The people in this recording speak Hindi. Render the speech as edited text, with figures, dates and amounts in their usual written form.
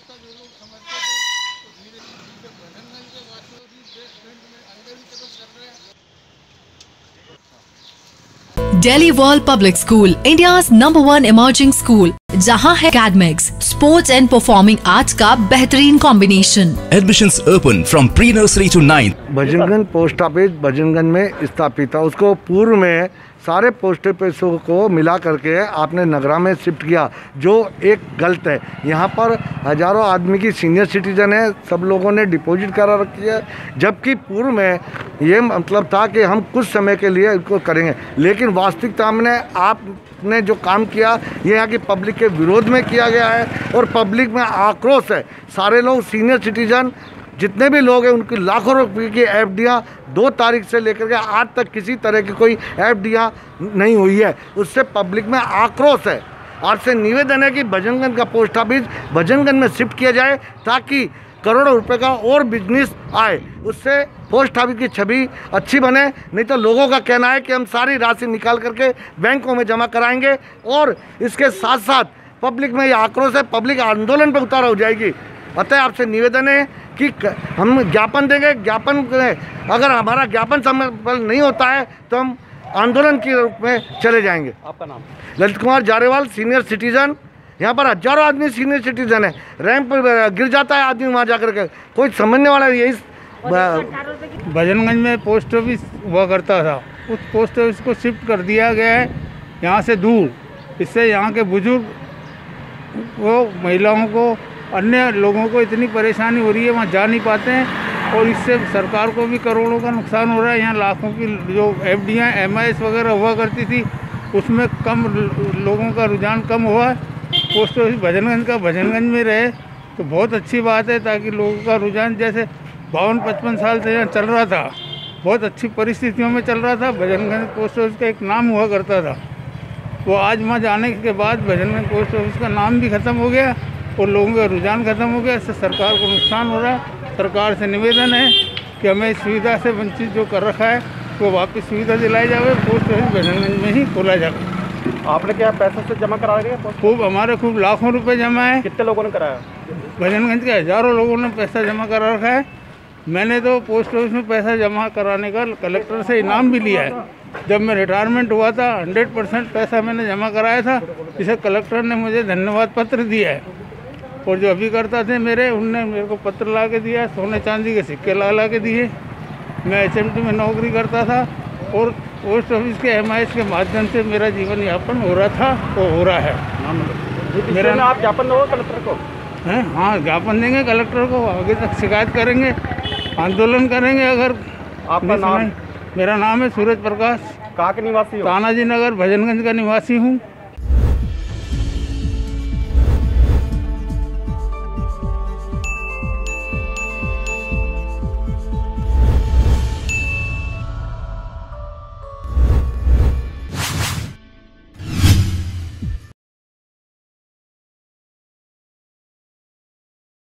था जो लोग समझते थे, तो धीरे धीरे भजनगंज के वासियों भी बेसमेंट में अंदर की तरफ चल रहे हैं। Delhi World Public School, India's #1 emerging school, जहां है academics, sports and performing arts का बेहतरीन कॉम्बिनेशन। Admissions open from pre-nursery to 9th। Bhajanganj post office Bhajanganj में स्थापित था। उसको पूर्व में सारे पोस्ट ऑफिसों को मिला करके आपने नगरा में शिफ्ट किया, जो एक गलत है। यहाँ पर हज़ारों आदमी की सीनियर सिटीजन है, सब लोगों ने डिपॉजिट करा रखी है, जबकि पूर्व में ये मतलब था कि हम कुछ समय के लिए इसको करेंगे, लेकिन वास्तविकता में आपने जो काम किया ये यहाँ की पब्लिक के विरोध में किया गया है और पब्लिक में आक्रोश है। सारे लोग सीनियर सिटीजन जितने भी लोग हैं उनकी लाखों रुपए की एफडीआं 2 तारीख से लेकर के आज तक किसी तरह की कोई एफडीआं नहीं हुई है, उससे पब्लिक में आक्रोश है। आपसे निवेदन है कि भजनगंज का पोस्ट ऑफिस भजनगंज में शिफ्ट किया जाए ताकि करोड़ों रुपए का और बिजनेस आए, उससे पोस्ट ऑफिस की छवि अच्छी बने। नहीं तो लोगों का कहना है कि हम सारी राशि निकाल करके बैंकों में जमा कराएंगे और इसके साथ साथ पब्लिक में ये आक्रोश है, पब्लिक आंदोलन पर उतार हो जाएगी। अतः आपसे निवेदन है कि हम ज्ञापन देंगे, ज्ञापन अगर हमारा ज्ञापन समय पर नहीं होता है तो हम आंदोलन के रूप में चले जाएंगे। आपका नाम? Lalit Kumar Jarewal, senior citizen. यहाँ पर हजारों आदमी सीनियर सिटीजन है, रैंप पर गिर जाता है आदमी वहाँ जाकर के, कोई समझने वाला यही। भजनगंज में पोस्ट ऑफिस हुआ करता था, उस पोस्ट ऑफिस को शिफ्ट कर दिया गया है यहाँ से दूर। इससे यहाँ के बुजुर्ग को, महिलाओं को, अन्य लोगों को इतनी परेशानी हो रही है, वहाँ जा नहीं पाते हैं और इससे सरकार को भी करोड़ों का नुकसान हो रहा है। यहाँ लाखों की जो एफडीआं MIS वगैरह हुआ करती थी उसमें कम लोगों का रुझान कम हुआ है। पोस्ट ऑफिस भजनगंज का भजनगंज में रहे तो बहुत अच्छी बात है, ताकि लोगों का रुझान जैसे 52-55 साल से यहाँ चल रहा था, बहुत अच्छी परिस्थितियों में चल रहा था। भजनगंज पोस्ट ऑफिस का एक नाम हुआ करता था, वो आज वहाँ जाने के बाद भजनगंज पोस्ट ऑफिस का नाम भी ख़त्म हो गया और लोगों का रुझान खत्म हो गया। इससे सरकार को नुकसान हो रहा है। सरकार से निवेदन है कि हमें इस सुविधा से वंचित जो कर रखा है वो वापस सुविधा दिलाई जाए, पोस्ट ऑफिस भजनगंज में ही खोला जाए। आपने क्या पैसे से जमा करा दिया? खूब लाखों रुपए जमा है। कितने लोगों ने कराया? भजनगंज के हज़ारों लोगों ने पैसा जमा करा रखा है। मैंने तो पोस्ट ऑफिस में पैसा जमा कराने का कलेक्टर से इनाम भी लिया है। जब मैं रिटायरमेंट हुआ था 100% पैसा मैंने जमा कराया था, इसे कलेक्टर ने मुझे धन्यवाद पत्र दिया है। और जो अभिकर्ता थे मेरे, उनने मेरे को पत्र ला के दिया, सोने चांदी के सिक्के ला के दिए। मैं HMT में नौकरी करता था और पोस्ट ऑफिस के MIS के माध्यम से मेरा जीवन यापन हो रहा था, वो हो रहा है। मेरा नाम आप ज्ञापन दोगे कलेक्टर को? हैं? हाँ, ज्ञापन देंगे कलेक्टर को, आगे तक शिकायत करेंगे, आंदोलन करेंगे। अगर आपका नाम? मेरा नाम है सूरज प्रकाश। कहाँ के निवासी हो? तानाजी नगर भजनगंज का निवासी हूँ।